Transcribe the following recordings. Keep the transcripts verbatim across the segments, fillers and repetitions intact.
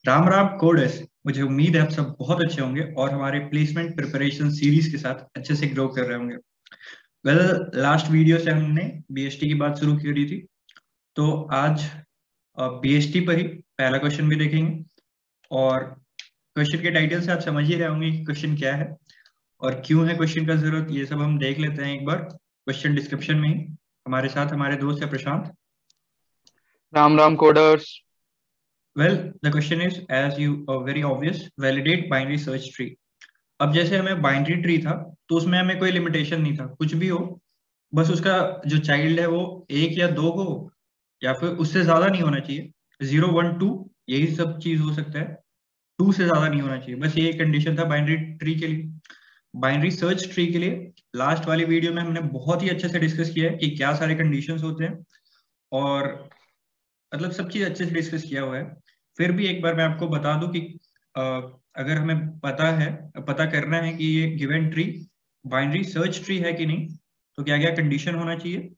Ram Ram coders. मुझे उम्मीद है आप सब बहुत अच्छे होंगे और हमारे प्लेसमेंट प्रिपरेशन सीरीज के साथ अच्छे से ग्रो कर रहे होंगे। वेल, लास्ट वीडियो से हमने बीएसटी की बात शुरू करी थी, तो आज बीएसटी पर ही पहला क्वेश्चन भी देखेंगे। और क्वेश्चन के टाइटल से आप समझ ही रहे होंगे कि क्वेश्चन क्या है और क्यों है क्वेश्चन का जरूरत। ये सब हम देख लेते हैं एक बार क्वेश्चन डिस्क्रिप्शन में ही। हमारे साथ हमारे दोस्त है Prashant. Ram Ram coders. Well, the question is as you very obvious, validate binary search tree. अब जैसे हमें बाइनरी ट्री था तो उसमें हमें कोई लिमिटेशन नहीं था, कुछ भी हो, बस उसका जो चाइल्ड है वो एक या दो हो या फिर उससे ज्यादा नहीं होना चाहिए। जीरो वन टू यही सब चीज हो सकता है, टू से ज्यादा नहीं होना चाहिए। बस ये कंडीशन था बाइनरी ट्री के लिए। बाइनरी सर्च ट्री के लिए लास्ट वाली वीडियो में हमने बहुत ही अच्छे से डिस्कस किया है कि क्या सारे कंडीशंस होते हैं, और मतलब सब चीज अच्छे से डिस्कस किया हुआ है। फिर भी एक बार मैं आपको बता दूं कि अ, अगर हमें पता है, पता करना है कि ये given tree binary search tree है कि नहीं, तो क्या क्या कंडीशन होना चाहिए।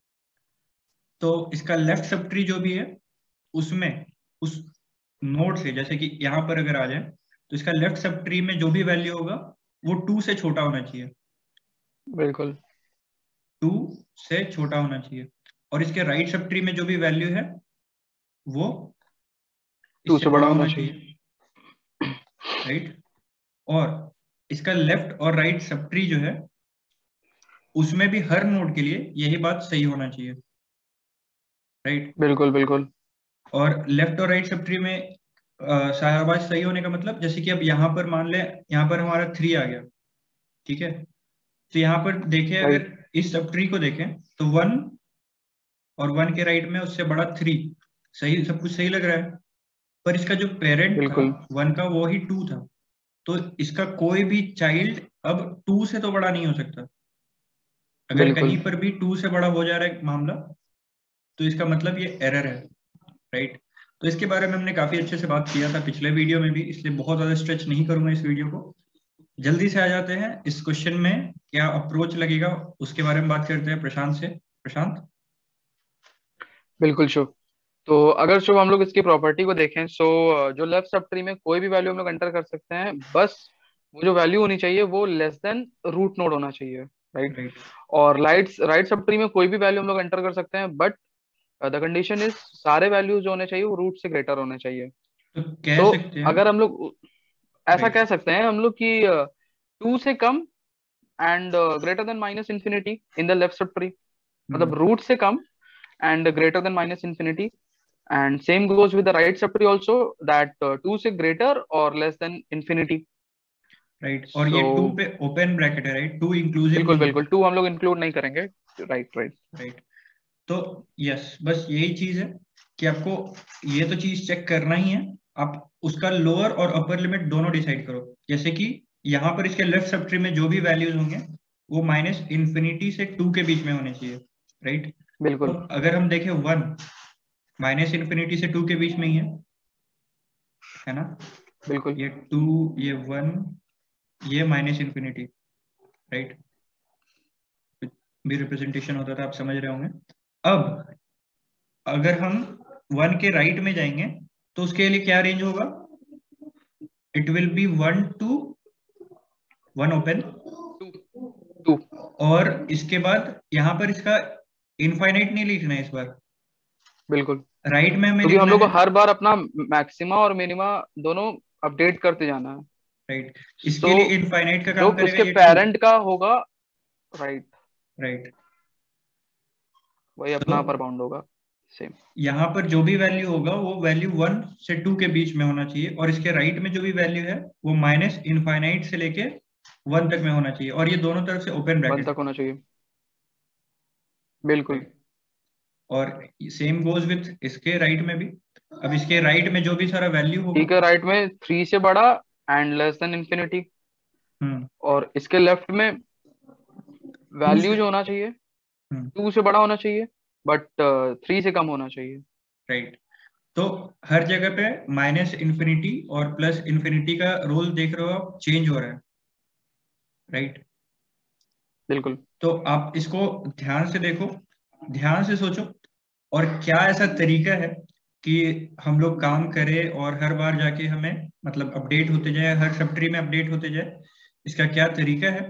तो इसका लेफ्ट सब ट्री जो भी है उसमें उस नोड से, जैसे कि यहाँ पर अगर आ जाए तो इसका लेफ्ट सब ट्री में जो भी वैल्यू होगा वो टू से छोटा होना चाहिए। बिल्कुल। टू से छोटा होना चाहिए। और इसके राइट सब ट्री में जो भी वैल्यू है वो टू इससे से बड़ा बड़ा होना होना चाहिए। चाहिए। राइट। और इसका लेफ्ट और राइट सब ट्री जो है उसमें भी हर नोड के लिए यही बात सही होना चाहिए। राइट। बिल्कुल बिल्कुल। और लेफ्ट और राइट सब ट्री में अ, सारा बात सही होने का मतलब, जैसे कि अब यहाँ पर मान लें, यहाँ पर हमारा थ्री आ गया, ठीक है। तो यहाँ पर देखें, राइट। अगर इस सब ट्री को देखें तो वन और वन के राइट में उससे बड़ा थ्री, सही, सब कुछ सही लग रहा है। पर इसका जो पेरेंट था बिल्कुल वन का वो ही टू था, तो इसका कोई भी चाइल्ड अब टू से तो बड़ा नहीं हो सकता। अगर बिल्कुल। कहीं पर भी टू से बड़ा हो जा रहा है मामला, तो इसका मतलब ये एरर है। राइट। तो इसके बारे में हमने काफी अच्छे से बात किया था पिछले वीडियो में भी, इसलिए बहुत ज्यादा स्ट्रेच नहीं करूंगा इस वीडियो को। जल्दी से आ जाते हैं इस क्वेश्चन में क्या अप्रोच लगेगा, उसके बारे में बात करते हैं प्रशांत से। प्रशांत। बिल्कुल शुभ। तो अगर शुभ हम लोग इसकी प्रॉपर्टी को देखें, सो जो लेफ्ट सब ट्री में कोई भी वैल्यू हम लोग एंटर कर सकते हैं, बस वो जो वैल्यू होनी चाहिए वो लेस देन रूट नोड होना चाहिए। राइट। राइट। और राइट राइट सब ट्री में कोई भी वैल्यू हम लोग एंटर कर सकते हैं, बट द कंडीशन इज सारे वैल्यूज जो होने चाहिए वो रूट से ग्रेटर होने चाहिए। तो कह सो सकते हैं। अगर हम लोग ऐसा राइट। कह सकते हैं हम लोग कि टू से कम and greater than minus infinity in the left subtree, मतलब हम्म। रूट से कम and greater than minus infinity, and same goes with the right subtree also, that uh, two से greater or less than infinity. Right. और ये two So पे open bracket है, right, two inclusive बिल्कुल नहीं है। बिल्कुल, टू हम लोग इंक्लूड नहीं करेंगे। Right right. राइट। तो यस, बस यही चीज है कि आपको ये तो चीज चेक करना ही है। आप उसका लोअर और अपर लिमिट दोनों डिसाइड करो। जैसे कि यहाँ पर इसके लेफ्ट सब ट्री में जो भी वैल्यूज होंगे वो माइनस इंफिनिटी से टू के बीच में होने चाहिए। राइट। तो बिल्कुल अगर हम देखें वन माइनस इंफिनिटी से टू के बीच में ही है है ना। बिल्कुल। ये टू, ये वन, ये माइनस इंफिनिटी। राइट। भी रिप्रेजेंटेशन होता था, आप समझ रहे होंगे। अब अगर हम वन के राइट में जाएंगे तो उसके लिए क्या रेंज होगा, it will be one two one open. Two. Two. और इसके बाद यहाँ पर इसका इनफाइनाइट नहीं लिखना है इस बार, बिल्कुल, राइट में हमें क्योंकि हम लिखना लोग को है। हर बार अपना मैक्सिमा और मिनिमा दोनों अपडेट करते जाना है। राइट। सो इसके लिए इनफाइनाइट का जो काम करेगा उसके ये टू। पेरेंट का होगा, राइट, राइट। वही तो अपना अपर बाउंड होगा। सेम। यहाँ पर जो भी वैल्यू होगा वो वैल्यू वन से टू के बीच में होना चाहिए, और इसके राइट में जो भी वैल्यू है वो माइनस इनफाइनाइट से लेके वन तक में होना चाहिए, और ये दोनों तरफ से ओपन वन ब्रैकेट तक है। होना चाहिए। बिल्कुल। राइट। और सेम गोज विथ इसके राइट में भी। अब इसके राइट में जो भी सारा वैल्यू होगा। ठीक है, राइट में थ्री से बड़ा and less than infinity, hmm. और इसके लेफ्ट में टू वैल्यू से। जो होना चाहिए हम्म। टू से बड़ा होना चाहिए, बट थ्री से कम होना चाहिए। राइट। तो हर जगह पे माइनस इन्फिनिटी और प्लस इन्फिनिटी का रोल देख रहे हो आप, चेंज हो रहा है। राइट। बिल्कुल। तो आप इसको ध्यान से देखो, ध्यान से सोचो, और क्या ऐसा तरीका है कि हम लोग काम करें और हर बार जाके हमें मतलब अपडेट होते जाए, हर सब ट्री में अपडेट होते जाए, इसका क्या तरीका है।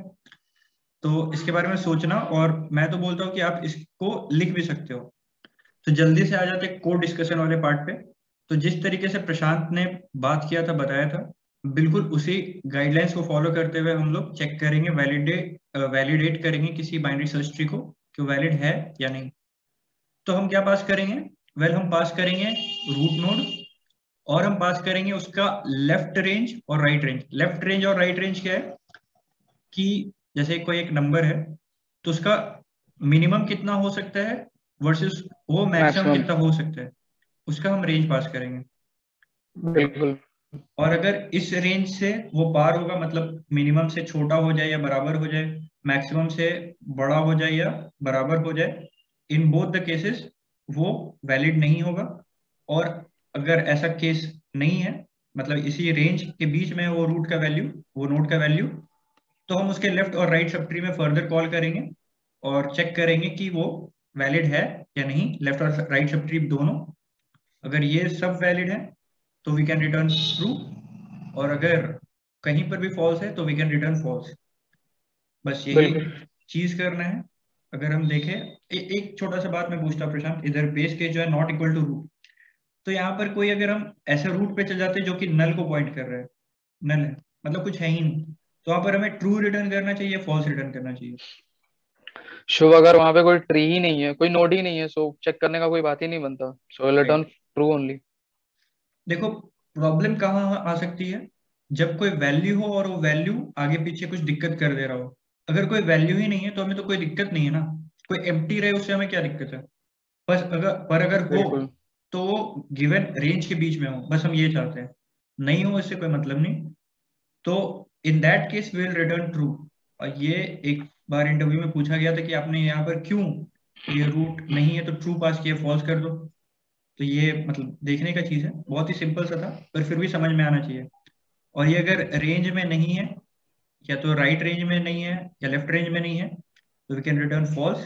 तो इसके बारे में सोचना, और मैं तो बोलता हूँ कि आप इसको लिख भी सकते हो। तो जल्दी से आ जाते हैं कोड डिस्कशन वाले पार्ट पे। तो जिस तरीके से प्रशांत ने बात किया था, बताया था, बिल्कुल उसी गाइडलाइंस को फॉलो करते हुए हम लोग चेक करेंगे, वैलिडेट वैलिडेट करेंगे किसी बाइनरी सर्च ट्री को कि वैलिड है या नहीं। तो हम क्या पास करेंगे? वेल well, हम पास करेंगे रूट नोड, और हम पास करेंगे उसका लेफ्ट रेंज और राइट रेंज। लेफ्ट रेंज और राइट रेंज क्या है कि जैसे कोई एक नंबर है तो उसका मिनिमम कितना हो सकता है वर्सेस वो मैक्सिमम मैक्सिमम। कितना हो सकता है, उसका हम रेंज पास करेंगे। बिल्कुल और अगर इस रेंज से वो पार होगा, मतलब मिनिमम से छोटा हो जाए या बराबर हो जाए, मैक्सिमम से बड़ा हो जाए या बराबर हो जाए, इन बोथ द केसेस वो वैलिड नहीं होगा। और अगर ऐसा केस नहीं है, मतलब इसी रेंज के बीच में वो रूट का वैल्यू, वो नोड का वैल्यू, तो हम उसके लेफ्ट और राइट सब ट्री में फर्दर कॉल करेंगे और चेक करेंगे कि वो वैलिड है या नहीं, लेफ्ट और राइट सब ट्री दोनों। अगर ये सब वैलिड है तो वी कैन रिटर्न ट्रू, और अगर कहीं पर भी फॉल्स है तो वी कैन रिटर्न फॉल्स। बस यही बिल्कुल। चीज करना है। अगर हम देखें, ए, एक छोटा सा बात मैं पूछता हूँ प्रशांत, इधर बेस केस जो है नॉट इक्वल टू रूट, तो यहाँ पर कोई अगर हम ऐसे रूट पे चल जाते हैं जो कि नल को पॉइंट कर रहा है, नल है मतलब कुछ है ही नहीं, तो वहां पर हमें ट्रू रिटर्न करना चाहिए, फॉल्स रिटर्न करना चाहिए? शुभ, अगर वहां पे कोई ट्री ही नहीं है, कोई नोड ही नहीं है, सो चेक करने का कोई बात ही नहीं बनता, so return right. True only. देखो प्रॉब्लम कहाँ आ सकती है, जब कोई वैल्यू हो और वो वैल्यू आगे पीछे कुछ दिक्कत कर दे रहा हो। अगर कोई वैल्यू ही नहीं है तो हमें तो कोई दिक्कत नहीं है ना, कोई एम्प्टी रहे उससे हमें क्या दिक्कत है। बस अगर पर अगर हो बिल्कुल तो वो गिवन रेंज के बीच में हो, बस हम ये चाहते हैं। नहीं हो इससे कोई मतलब नहीं। तो in that case will return true. और ये एक बार इंटरव्यू में पूछा गया था कि आपने यहाँ पर क्यों, ये रूट नहीं है तो ट्रू पास किया, फॉल्स कर दो। तो ये मतलब देखने का चीज है, बहुत ही सिंपल सा था, पर फिर भी समझ में आना चाहिए। और ये अगर रेंज में नहीं है, या तो राइट रेंज में नहीं है या लेफ्ट रेंज में नहीं है, तो वी कैन रिटर्न फॉल्स।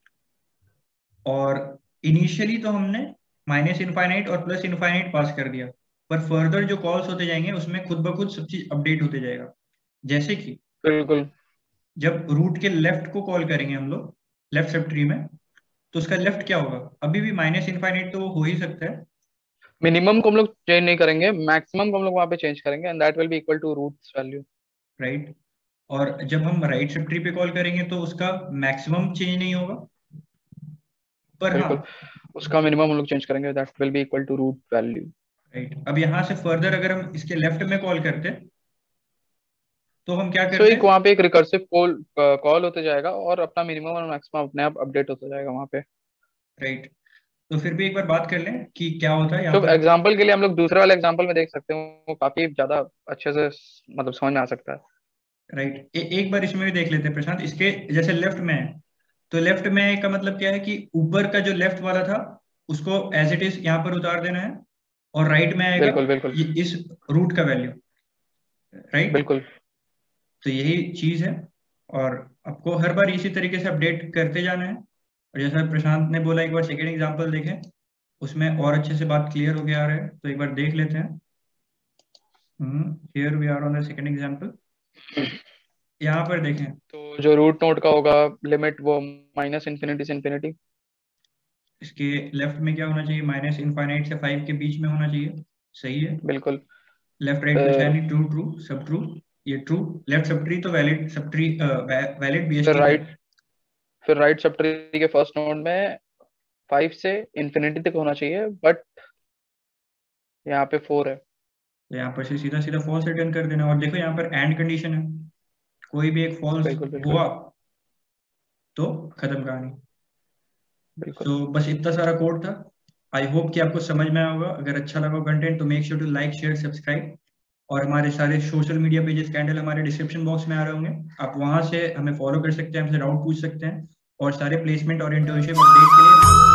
और इनिशियली तो हमने माइनस इनफाइनाइट और प्लस इनफाइनाइट पास कर दिया, पर फर्दर जो कॉल्स होते जाएंगे उसमें खुद ब खुद सब चीज अपडेट होते जाएगा। जैसे कि बिल्कुल। जब रूट के लेफ्ट को कॉल करेंगे हम लोग, लेफ्ट सब ट्री में, तो उसका लेफ्ट क्या होगा? अभी भी माइनस इनफाइनाइट तो हो ही सकता है, मिनिमम को हम लोग चेंज नहीं करेंगे, मैक्सिमम को हम लोग वहां पे चेंज करेंगे, and that will be equal to roots value. Right. और जब हम राइट सब ट्री पे कॉल करेंगे तो उसका मैक्सिमम चेंज नहीं होगा, पर हाँ। बिल्कुल, उसका मिनिमम हम लोग चेंज करेंगे, that will be equal to root value. Right. अब यहाँ से फर्दर अगर हम इसके लेफ्ट में कॉल करते तो हम क्या सो करते? एक वहां पे एक रिकर्सिव कॉल कॉल होते जाएगा, और अपना मिनिमम और मैक्सिमम अपने आप अपडेट होता जाएगा वहां पे। राइट। तो फिर भी एक बार बात कर लें कि क्या होता है यहाँ तो पर। एग्जांपल के लिए हम लोग दूसरे वाले एग्जांपल में देख सकते हैं, वो काफी ज्यादा अच्छे से मतलब समझ में आ सकता है। राइट। ए, एक बार इसमें भी देख लेते हैं प्रशांत, इसके जैसे लेफ्ट में है, तो लेफ्ट में का मतलब क्या है कि ऊपर का जो लेफ्ट वाला था उसको एज इट इज यहाँ पर उतार देना है, और राइट में आएगा बिल्कुल बिल्कुल। ये इस रूट का वैल्यू। राइट। बिल्कुल तो यही चीज है, और आपको हर बार इसी तरीके से अपडेट करते जाना है। और जैसा प्रशांत ने बोला, एक बार सेकेंड एग्जाम्पल देखें, उसमें और अच्छे से बात क्लियर होके आ रहा है, तो एक बार देख लेते हैं। Here we are on the second example. यहाँ पर देखें, तो जो रूट नोड का होगा लिमिट, वो माइनस इन्फिनिटी से इन्फिनिटी। इसके लेफ्ट में क्या होना चाहिए? माइनस इनफाइनाइट से फाइव के बीच में होना चाहिए। सही है। बिल्कुल। लेफ्ट राइट कुछ है फिर नहीं, ट्रू ट्रू सब ट्रू। ये ट्रू। लेफ्ट सब ट्री तो वैलिड सब ट्री, वैलिड फिर बीएसटी है। राइट फिर राइट सब ट्री के फर्स्ट नोड में फाइव से इन्फिनिटी तक होना चाहिए, बट यहाँ पे फोर है। तो यहाँ पर से सीधा सीधा फॉल्स रिटर्न कर देना, और देखो यहाँ पर एंड कंडीशन है, कोई भी एक फॉल्स बिल्कुल बिल्कुल। हुआ तो खत्म कहानी। बिल्कुल। तो बस इतना सारा कोड था। आई होप कि आपको समझ में आया होगा। अगर अच्छा लगा कंटेंट तो make sure to like share subscribe, और हमारे सारे सोशल मीडिया पेजेस कैंडल हमारे डिस्क्रिप्शन बॉक्स में आ रहे होंगे, आप वहां से हमें फॉलो कर सकते हैं, हमसे डाउट पूछ सकते हैं, और सारे प्लेसमेंट और इंटर्नशिप अपडेट के लिए